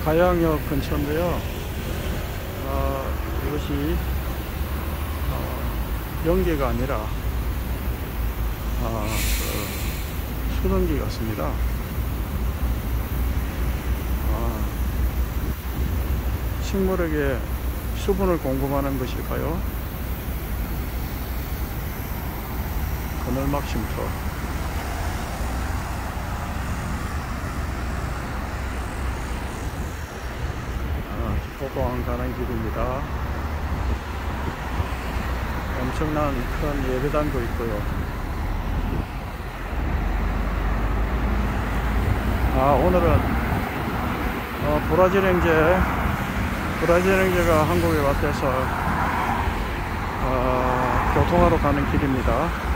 가양역 근처인데요. 이것이 연계가 아니라 수증기 같습니다. 식물에게 수분을 공급하는 것일까요? 그늘막 쉼터. 포항 가는 길입니다. 엄청난 큰 예배당도 있고요. 오늘은 브라질 형제가 한국에 왔대서 교통하러 가는 길입니다.